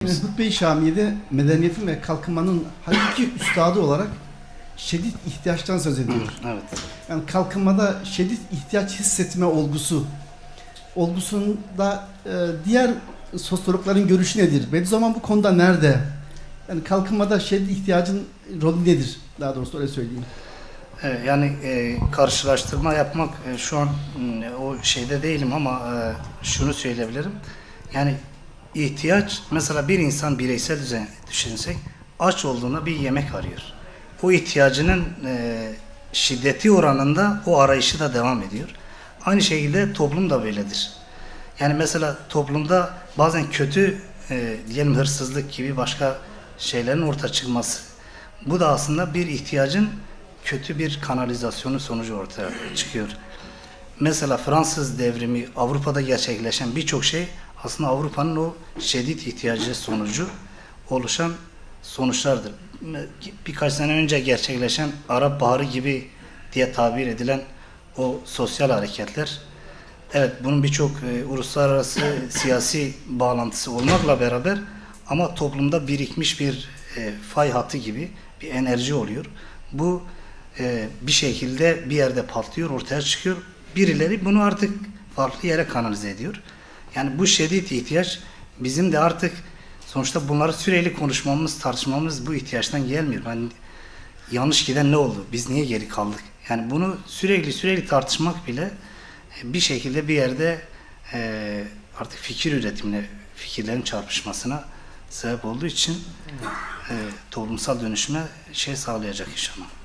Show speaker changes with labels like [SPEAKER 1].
[SPEAKER 1] Yani Hutbe-i Şamiye'de medeniyetin ve kalkınmanın hakiki üstadı olarak şiddet ihtiyaçtan söz ediyor.
[SPEAKER 2] Evet.
[SPEAKER 1] Yani kalkınmada şiddet ihtiyaç hissetme olgusunda diğer sosyologların görüşü nedir? Bediüzzaman bu konuda nerede? Yani kalkınmada şiddet ihtiyacın rolü nedir? Daha doğrusu öyle söyleyeyim.
[SPEAKER 2] Yani karşılaştırma yapmak şu an o şeyde değilim ama şunu söyleyebilirim. Yani ihtiyaç, mesela bir insan bireysel düzen düşünsek, aç olduğunda bir yemek arıyor. O ihtiyacının şiddeti oranında o arayışı da devam ediyor. Aynı şekilde toplum da böyledir. Yani mesela toplumda bazen kötü diyelim hırsızlık gibi başka şeylerin ortaya çıkması. Bu da aslında bir ihtiyacın kötü bir kanalizasyonu sonucu ortaya çıkıyor. Mesela Fransız devrimi, Avrupa'da gerçekleşen birçok şey aslında Avrupa'nın o şiddet ihtiyacı sonucu oluşan sonuçlardır. Birkaç sene önce gerçekleşen Arap Baharı gibi diye tabir edilen o sosyal hareketler, evet bunun birçok uluslararası siyasi bağlantısı olmakla beraber ama toplumda birikmiş bir fay hattı gibi bir enerji oluyor. Bu bir şekilde bir yerde patlıyor, ortaya çıkıyor. Birileri bunu artık farklı yere kanalize ediyor. Yani bu şiddet ihtiyaç bizim de artık sonuçta bunları sürekli konuşmamız, tartışmamız bu ihtiyaçtan gelmiyor. Yani yanlış giden ne oldu? Biz niye geri kaldık? Yani bunu sürekli tartışmak bile bir şekilde bir yerde artık fikir üretimine, fikirlerin çarpışmasına sebep olduğu için toplumsal dönüşüme şey sağlayacak inşallah.